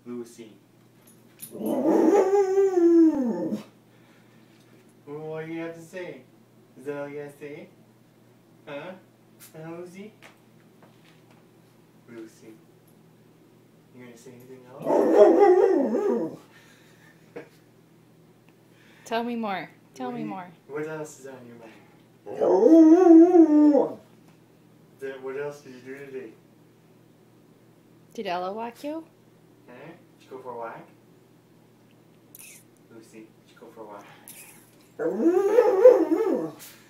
Lucy. Well, what do you have to say? Is that all you have to say? Huh? Huh, Lucy? Lucy. You gonna say anything else? Tell me more. Tell me more. What else is on your mind? What else did you do today? Did Ella walk you? Huh? Did you go for a walk? Lucy, did you go for a walk?